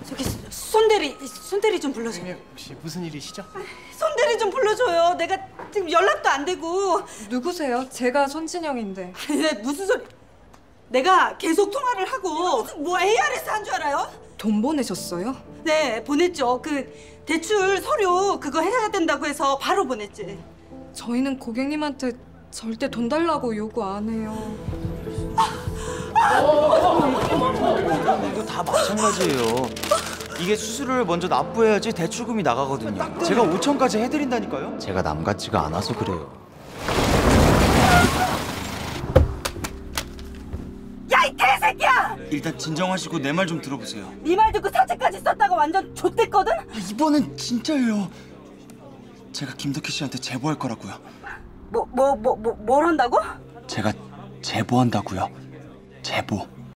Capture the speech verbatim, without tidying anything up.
저기 손대리, 손대리 좀 불러줘. 선생님 혹시 무슨 일이시죠? 손대리 좀 불러줘요. 내가 지금 연락도 안 되고. 누구세요? 제가 손진영인데. 네, 무슨 소리? 내가 계속 통화를 하고 무슨 뭐 에이알에스 한 줄 알아요? 돈 보내셨어요? 네, 보냈죠. 그 대출 서류 그거 해야 된다고 해서 바로 보냈지. 저희는 고객님한테 절대 돈 달라고 요구 안 해요. 이거 다 마찬가지예요. 이게 수수료를 먼저 납부해야지 대출금이 나가거든요. 제가 오천까지 해드린다니까요. 제가 남 같지가 않아서 그래요. 야, 이 개새끼야! 일단 진정하시고 내 말 좀 들어보세요. 네 말 듣고 사채까지 썼다가 완전 좆됐거든? 이번엔 진짜예요. 제가 김덕희 씨한테 제보할 거라고요. 뭐, 뭐, 뭐, 뭐, 뭘 한다고? 제가 제보한다고요. 제보.